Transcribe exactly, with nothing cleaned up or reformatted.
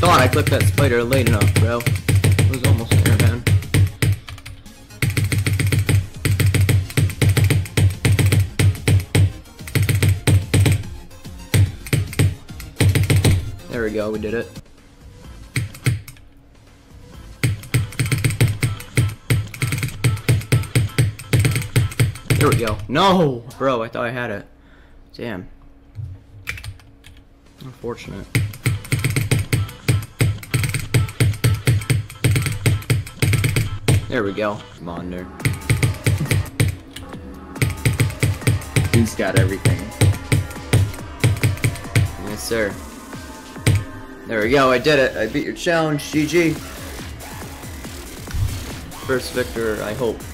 thought I clipped that spider late enough, bro. It was almost there, man. There we go, we did it. There we go. No! Bro, I thought I had it. Damn. Unfortunate. There we go. Come on, nerd. He's got everything. Yes, sir. There we go, I did it. I beat your challenge. G G. First victor, I hope.